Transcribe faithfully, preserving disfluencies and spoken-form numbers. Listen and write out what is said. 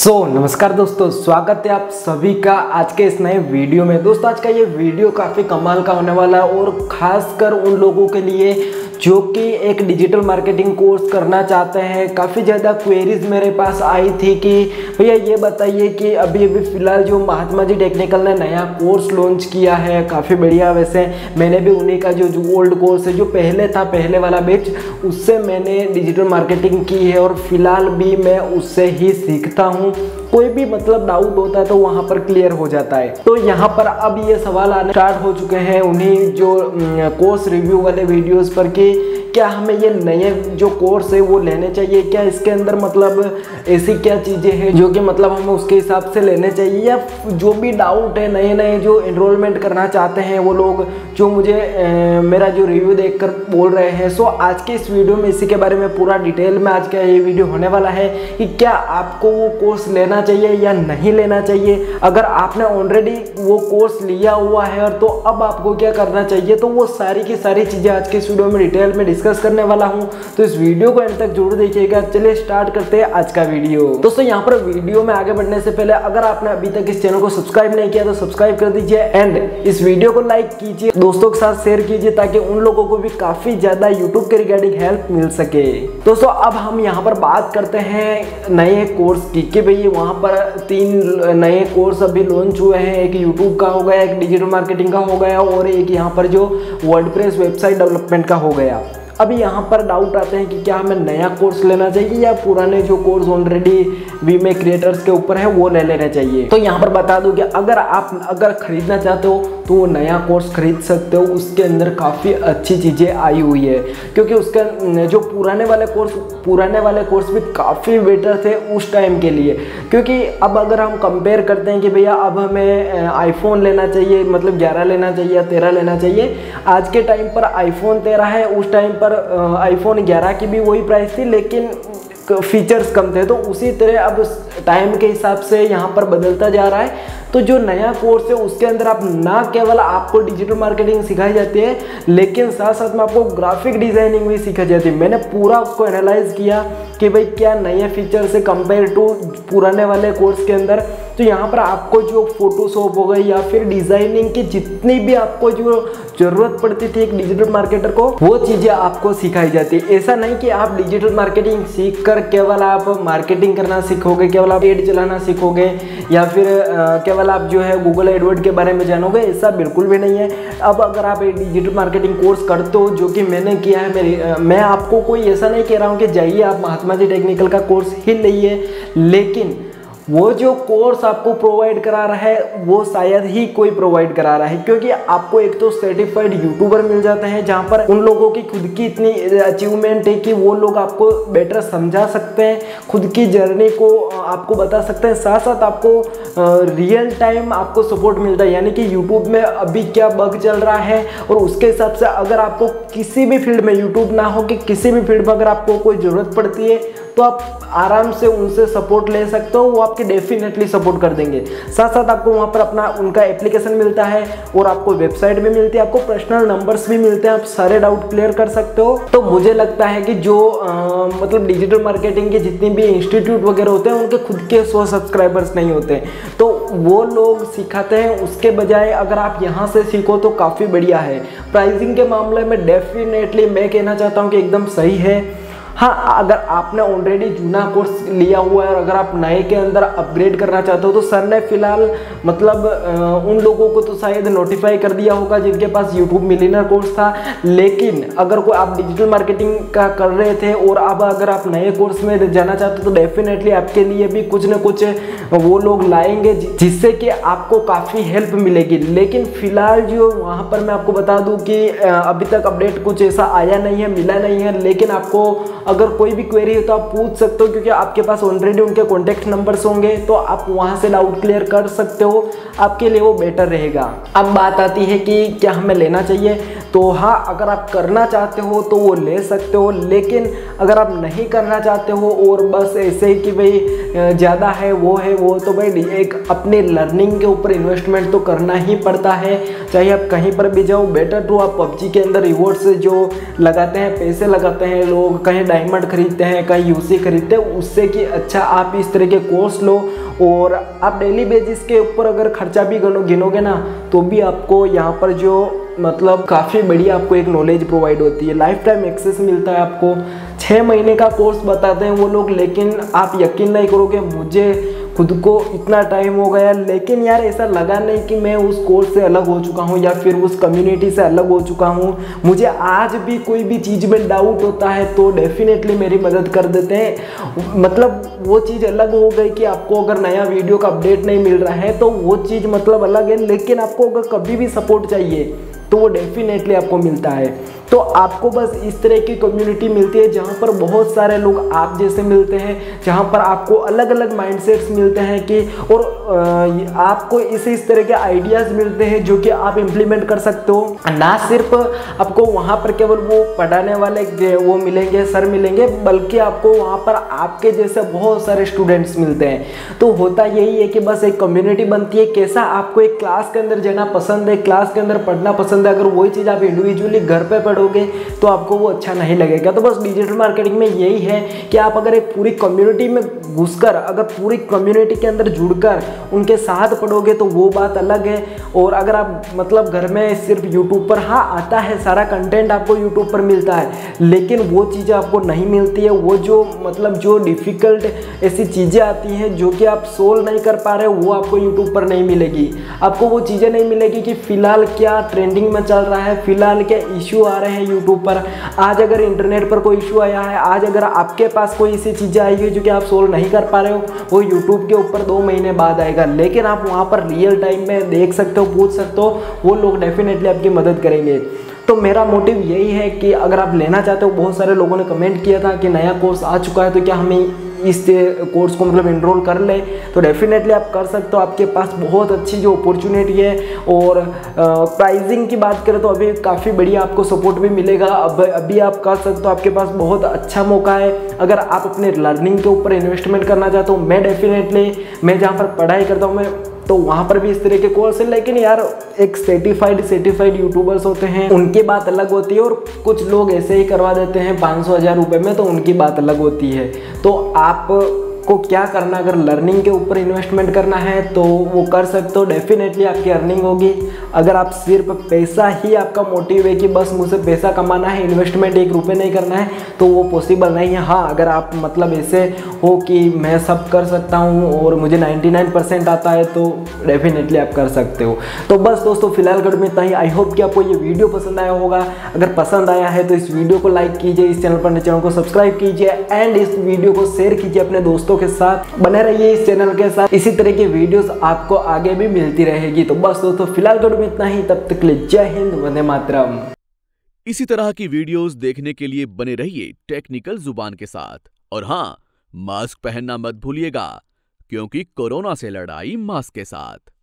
सो so, नमस्कार दोस्तों, स्वागत है आप सभी का आज के इस नए वीडियो में। दोस्तों आज का ये वीडियो काफ़ी कमाल का होने वाला है और ख़ासकर उन लोगों के लिए जो कि एक डिजिटल मार्केटिंग कोर्स करना चाहते हैं। काफ़ी ज़्यादा क्वेरीज मेरे पास आई थी कि भैया ये बताइए कि अभी अभी फ़िलहाल जो महात्मा जी टेक्निकल ने नया कोर्स लॉन्च किया है, काफ़ी बढ़िया। वैसे मैंने भी उन्हीं का जो जो ओल्ड कोर्स है, जो पहले था, पहले वाला बैच, उससे मैंने डिजिटल मार्केटिंग की है और फिलहाल भी मैं उससे ही सीखता हूँ। कोई भी मतलब डाउट होता है तो वहाँ पर क्लियर हो जाता है। तो यहाँ पर अब ये सवाल आने स्टार्ट हो चुके हैं उन्हीं जो कोर्स रिव्यू वाले वीडियोस पर कि क्या हमें ये नए जो कोर्स है वो लेने चाहिए, क्या इसके अंदर मतलब ऐसी क्या चीज़ें हैं जो कि मतलब हमें उसके हिसाब से लेने चाहिए, या जो भी डाउट है नए नए जो एनरोलमेंट करना चाहते हैं वो लोग जो मुझे ए, मेरा जो रिव्यू देखकर बोल रहे हैं। सो आज के इस वीडियो में इसी के बारे में पूरा डिटेल में आज का ये वीडियो होने वाला है कि क्या आपको वो कोर्स लेना चाहिए या नहीं लेना चाहिए। अगर आपने ऑलरेडी वो कोर्स लिया हुआ है और तो अब आपको क्या करना चाहिए, तो वो सारी की सारी चीज़ें आज के इस वीडियो में डिटेल में डिस्कस करने वाला हूं। तो इस वीडियो को एंड तक जरूर देखिएगा। चलिए स्टार्ट करते हैं आज का वीडियो। दोस्तों यहाँ पर वीडियो में आगे बढ़ने से पहले अगर आपने अभी तक इस चैनल को सब्सक्राइब नहीं किया तो सब्सक्राइब कर दीजिए एंड इस वीडियो को लाइक कीजिए, दोस्तों के साथ शेयर कीजिए ताकि उन लोगों को भी काफी ज्यादा यूट्यूब के रिगार्डिंग हेल्प मिल सके। दोस्तों अब हम यहाँ पर बात करते हैं नए कोर्स की कि भाई वहाँ पर तीन नए कोर्स अभी लॉन्च हुए हैं। एक यूट्यूब का हो गया, एक डिजिटल मार्केटिंग का हो गया और एक यहाँ पर जो वर्डप्रेस वेबसाइट डेवलपमेंट का हो गया। अभी यहाँ पर डाउट आते हैं कि क्या हमें नया कोर्स लेना चाहिए या पुराने जो कोर्स ऑलरेडी वीमे क्रिएटर्स के ऊपर है वो ले लेना चाहिए। तो यहाँ पर बता दूं कि अगर आप अगर खरीदना चाहते हो तो वो नया कोर्स खरीद सकते हो। उसके अंदर काफ़ी अच्छी चीज़ें आई हुई है क्योंकि उसका जो पुराने वाले कोर्स पुराने वाले कोर्स भी काफ़ी बेटर थे उस टाइम के लिए। क्योंकि अब अगर हम कंपेयर करते हैं कि भैया अब हमें आईफोन लेना चाहिए, मतलब ग्यारह लेना चाहिए या तेरह लेना चाहिए, आज के टाइम पर आईफोन तेरह है, उस टाइम पर आईफोन ग्यारह की भी वही प्राइस थी लेकिन फीचर्स कम थे। तो उसी तरह अब टाइम के हिसाब से यहाँ पर बदलता जा रहा है। तो जो नया कोर्स है उसके अंदर आप ना केवल आपको डिजिटल मार्केटिंग सिखाई जाती है लेकिन साथ साथ में आपको ग्राफिक डिजाइनिंग भी सिखाई जाती है। मैंने पूरा उसको एनालाइज किया कि भाई क्या नए फीचर से कंपेयर टू पुराने वाले कोर्स के अंदर। तो यहाँ पर आपको जो फोटोशॉप हो गई या फिर डिजाइनिंग की जितनी भी आपको जो जरूरत पड़ती थी एक डिजिटल मार्केटर को, वो चीज़ें आपको सिखाई जाती है। ऐसा नहीं कि आप डिजिटल मार्केटिंग सीख कर केवल आप मार्केटिंग करना सीखोगे, केवल आप एड चलाना सीखोगे या फिर केवल आप जो है गूगल एडवर्ड के बारे में जानोगे, ऐसा बिल्कुल भी नहीं है। अब अगर आप एक डिजिटल मार्केटिंग कोर्स करते हो जो कि मैंने किया है, मेरी मैं आपको कोई ऐसा नहीं कह रहा हूँ कि जाइए आप महात्मा जी टेक्निकल का कोर्स ही लीजिए, लेकिन वो जो कोर्स आपको प्रोवाइड करा रहा है वो शायद ही कोई प्रोवाइड करा रहा है। क्योंकि आपको एक तो सर्टिफाइड यूट्यूबर मिल जाते हैं जहाँ पर उन लोगों की खुद की इतनी अचीवमेंट है कि वो लोग आपको बेटर समझा सकते हैं, खुद की जर्नी को आपको बता सकते हैं। साथ साथ आपको रियल टाइम आपको सपोर्ट मिलता है, यानी कि यूट्यूब में अभी क्या बग चल रहा है और उसके हिसाब से अगर आपको किसी भी फील्ड में, यूट्यूब ना हो कि किसी भी फील्ड में अगर आपको कोई ज़रूरत पड़ती है तो आप आराम से उनसे सपोर्ट ले सकते हो, वो आपके डेफिनेटली सपोर्ट कर देंगे। साथ साथ आपको वहाँ पर अपना उनका एप्लीकेशन मिलता है और आपको वेबसाइट भी मिलती है, आपको पर्सनल नंबर्स भी मिलते हैं, आप सारे डाउट क्लियर कर सकते हो। तो मुझे लगता है कि जो आ, मतलब डिजिटल मार्केटिंग के जितने भी इंस्टीट्यूट वगैरह होते हैं उनके खुद के सौ सब्सक्राइबर्स नहीं होते, तो वो लोग सिखाते हैं। उसके बजाय अगर आप यहाँ से सीखो तो काफ़ी बढ़िया है। प्राइसिंग के मामले में डेफिनेटली मैं कहना चाहता हूँ कि एकदम सही है। हाँ, अगर आपने ऑलरेडी जूना कोर्स लिया हुआ है और अगर आप नए के अंदर अपग्रेड करना चाहते हो तो सर ने फिलहाल मतलब उन लोगों को तो शायद नोटिफाई कर दिया होगा जिनके पास यूट्यूब मिलियनर कोर्स था। लेकिन अगर कोई आप डिजिटल मार्केटिंग का कर रहे थे और अब अगर आप नए कोर्स में जाना चाहते हो तो डेफिनेटली आपके लिए भी कुछ ना कुछ वो लोग लाएंगे जिससे कि आपको काफ़ी हेल्प मिलेगी। लेकिन फिलहाल जो वहाँ पर मैं आपको बता दूँ कि अभी तक अपडेट कुछ ऐसा आया नहीं है, मिला नहीं है। लेकिन आपको अगर कोई भी क्वेरी है तो आप पूछ सकते हो क्योंकि आपके पास ऑलरेडी उनके कॉन्टैक्ट नंबर्स होंगे, तो आप वहां से डाउट क्लियर कर सकते हो, आपके लिए वो बेटर रहेगा। अब बात आती है कि क्या हमें लेना चाहिए, तो हाँ, अगर आप करना चाहते हो तो वो ले सकते हो। लेकिन अगर आप नहीं करना चाहते हो और बस ऐसे ही कि भाई ज़्यादा है वो है वो, तो भाई एक अपने लर्निंग के ऊपर इन्वेस्टमेंट तो करना ही पड़ता है, चाहे आप कहीं पर भी जाओ। बेटर तो आप पबजी के अंदर रिवॉर्ड्स जो लगाते हैं, पैसे लगाते हैं लोग, कहीं डायमंड खरीदते हैं, कहीं यूसी खरीदते हैं, उससे कि अच्छा आप इस तरह के कोर्स लो और आप डेली बेसिस के ऊपर अगर खर्चा भी गिनोगे ना तो भी आपको यहाँ पर जो मतलब काफ़ी बड़ी आपको एक नॉलेज प्रोवाइड होती है, लाइफ टाइम एक्सेस मिलता है आपको। छः महीने का कोर्स बताते हैं वो लोग, लेकिन आप यकीन नहीं करोगे मुझे खुद को इतना टाइम हो गया लेकिन यार ऐसा लगा नहीं कि मैं उस कोर्स से अलग हो चुका हूँ या फिर उस कम्युनिटी से अलग हो चुका हूँ। मुझे आज भी कोई भी चीज़ में डाउट होता है तो डेफिनेटली मेरी मदद कर देते हैं। मतलब वो चीज़ अलग हो गई कि आपको अगर नया वीडियो का अपडेट नहीं मिल रहा है तो वो चीज़ मतलब अलग है, लेकिन आपको अगर कभी भी सपोर्ट चाहिए तो वो डेफिनेटली आपको मिलता है। तो आपको बस इस तरह की कम्युनिटी मिलती है जहाँ पर बहुत सारे लोग आप जैसे मिलते हैं, जहाँ पर आपको अलग अलग माइंडसेट्स मिलते हैं कि और आपको इस इस तरह के आइडियाज़ मिलते हैं जो कि आप इम्प्लीमेंट कर सकते हो। ना सिर्फ आपको वहाँ पर केवल वो पढ़ाने वाले वो मिलेंगे, सर मिलेंगे, बल्कि आपको वहाँ पर आपके जैसे बहुत सारे स्टूडेंट्स मिलते हैं। तो होता यही है कि बस एक कम्युनिटी बनती है। कैसा आपको एक क्लास के अंदर जाना पसंद है, क्लास के अंदर पढ़ना पसंद है, अगर वही चीज़ आप इंडिविजुअली घर पे पढ़ोगे तो आपको वो अच्छा नहीं लगेगा। तो बस डिजिटल मार्केटिंग में यही है कि आप अगर एक पूरी कम्युनिटी में घुसकर, अगर पूरी कम्युनिटी के अंदर जुड़कर उनके साथ पढ़ोगे तो वो बात अलग है। और अगर आप मतलब घर में सिर्फ यूट्यूब पर, हाँ आता है सारा कंटेंट आपको यूट्यूब पर मिलता है, लेकिन वो चीज़ें आपको नहीं मिलती है। वो जो मतलब जो डिफ़िकल्ट ऐसी चीज़ें आती हैं जो कि आप सोल्व नहीं कर पा रहे हो वो आपको यूट्यूब पर नहीं मिलेगी। आपको वो चीज़ें नहीं मिलेगी कि फ़िलहाल क्या ट्रेंडिंग में चल रहा है, फ़िलहाल क्या इशू आ रहे हैं यूट्यूब पर। आज अगर इंटरनेट पर कोई इशू आया है, आज अगर आपके पास कोई ऐसी चीज़ें आई है जो कि आप सोल्व नहीं कर पा रहे हो, वो यूट्यूब के ऊपर दो महीने बाद आएगा, लेकिन आप वहाँ पर रियल टाइम में देख सकते हो, पूछ सकते हो, वो लोग डेफिनेटली आपकी मदद करेंगे। तो मेरा मोटिव यही है कि अगर आप लेना चाहते हो, बहुत सारे लोगों ने कमेंट किया था कि नया कोर्स आ चुका है तो क्या हमें इस कोर्स को मतलब इनरोल कर ले, तो डेफिनेटली आप कर सकते हो। आपके पास बहुत अच्छी जो अपॉर्चुनिटी है और प्राइसिंग की बात करें तो अभी काफ़ी बढ़िया आपको सपोर्ट भी मिलेगा। अब अभी आप कर सकते हो, आपके पास बहुत अच्छा मौका है। अगर आप अपने लर्निंग के ऊपर इन्वेस्टमेंट करना चाहते हो, मैं डेफिनेटली मैं जहाँ पर पढ़ाई करता हूँ मैं तो वहाँ पर भी इस तरह के कोर्स है, लेकिन यार एक सर्टिफाइड सर्टिफाइड यूट्यूबर्स होते हैं, उनकी बात अलग होती है, और कुछ लोग ऐसे ही करवा देते हैं पाँच सौ हज़ार रुपये में, तो उनकी बात अलग होती है। तो आप को क्या करना, अगर लर्निंग के ऊपर इन्वेस्टमेंट करना है तो वो कर सकते हो, डेफिनेटली आपकी अर्निंग होगी। अगर आप सिर्फ पैसा ही आपका मोटिव है कि बस मुझे पैसा कमाना है, इन्वेस्टमेंट एक रुपये नहीं करना है, तो वो पॉसिबल नहीं है। हाँ, अगर आप मतलब ऐसे हो कि मैं सब कर सकता हूँ और मुझे निन्यानवे परसेंट आता है तो डेफिनेटली आप कर सकते हो। तो बस दोस्तों फिलहाल कर में इतना ही। आई होप कि आपको ये वीडियो पसंद आया होगा। अगर पसंद आया है तो इस वीडियो को लाइक कीजिए, इस चैनल पर चैनल को सब्सक्राइब कीजिए एंड इस वीडियो को शेयर कीजिए अपने दोस्तों के साथ। बने रहिए इस चैनल के साथ, इसी तरह की वीडियोस आपको आगे भी मिलती रहेगी। तो बस दोस्तों फिलहाल वीडियो में इतना ही, तब तक के लिए जय हिंद, वंदे मातरम। इसी तरह की वीडियोस देखने के लिए बने रहिए टेक्निकल जुबान के साथ। और हाँ, मास्क पहनना मत भूलिएगा, क्योंकि कोरोना से लड़ाई मास्क के साथ।